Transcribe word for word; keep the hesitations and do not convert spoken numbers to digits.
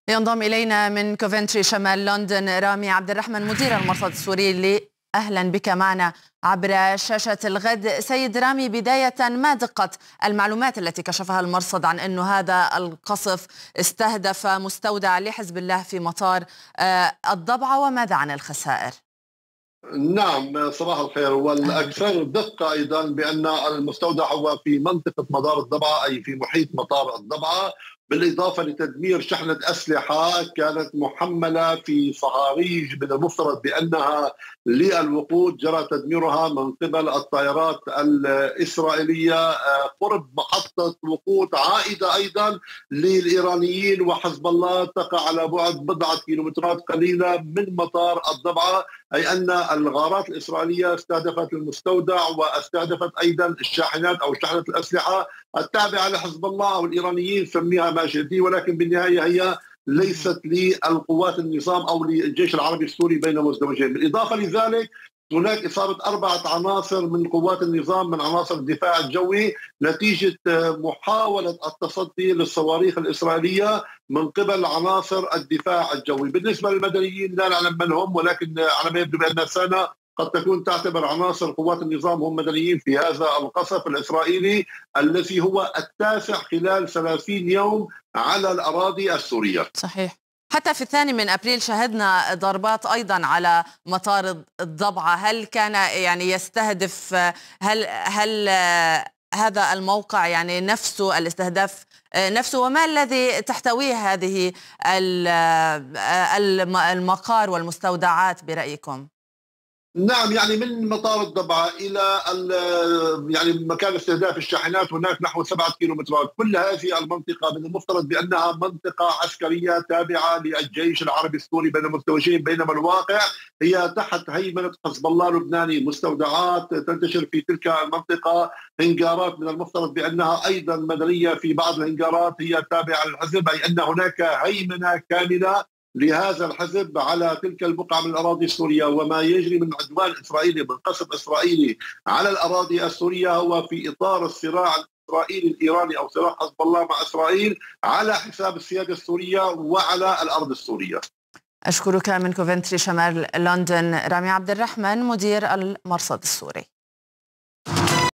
ينضم إلينا من كوفنتري شمال لندن رامي عبد الرحمن مدير المرصد السوري اللي أهلا بك معنا عبر شاشة الغد. سيد رامي، بداية ما دقة المعلومات التي كشفها المرصد عن أن هذا القصف استهدف مستودع لحزب الله في مطار الضبعة، وماذا عن الخسائر؟ نعم، صباح الخير. والأكثر دقة أيضا بأن المستودع هو في منطقة مطار الضبعة، أي في محيط مطار الضبعة، بالإضافة لتدمير شحنة أسلحة كانت محملة في صهاريج من المفترض بأنها للوقود، جرى تدميرها من قبل الطائرات الإسرائيلية قرب محطة وقود عائدة أيضا للإيرانيين وحزب الله، تقع على بعد بضعة كيلومترات قليلة من مطار الضبعة. أي أن الغارات الإسرائيلية استهدفت المستودع واستهدفت أيضا الشاحنات أو شحنة الأسلحة التابعة لحزب الله أو الإيرانيين، سميها ما شئت، ولكن بالنهاية هي ليست للقوات النظام أو للجيش العربي السوري بين مزدوجين. بالإضافة لذلك هناك إصابة أربعة عناصر من قوات النظام من عناصر الدفاع الجوي نتيجة محاولة التصدي للصواريخ الإسرائيلية من قبل عناصر الدفاع الجوي. بالنسبة للمدنيين لا نعلم من هم، ولكن على ما يبدو بأن سنة قد تكون تعتبر عناصر قوات النظام هم مدنيين في هذا القصف الإسرائيلي الذي هو التاسع خلال ثلاثين يوم على الأراضي السورية. صحيح. حتى في الثاني من أبريل شهدنا ضربات أيضا على مطار الضبعة. هل كان يعني يستهدف هل هل هذا الموقع يعني نفسه الاستهداف نفسه، وما الذي تحتويه هذه المقار والمستودعات برأيكم؟ نعم، يعني من مطار الضبعة إلى يعني مكان استهداف الشاحنات هناك نحو سبعة كيلومترات. كل هذه المنطقة من المفترض بأنها منطقة عسكرية تابعة للجيش العربي السوري بين المستوجين، بينما الواقع هي تحت هيمنة حزب الله اللبناني. مستودعات تنتشر في تلك المنطقة، هنجارات من المفترض بأنها أيضا مدنية في بعض الهنجارات هي تابعة للحزب، أي أن هناك هيمنة كاملة لهذا الحزب على تلك البقعة من الأراضي السورية. وما يجري من عدوان إسرائيلي من قصف إسرائيلي على الأراضي السورية هو في إطار الصراع الإسرائيلي الإيراني أو صراع حزب الله مع إسرائيل على حساب السيادة السورية وعلى الأرض السورية. أشكرك من كوفنتري شمال لندن رامي عبد الرحمن مدير المرصد السوري.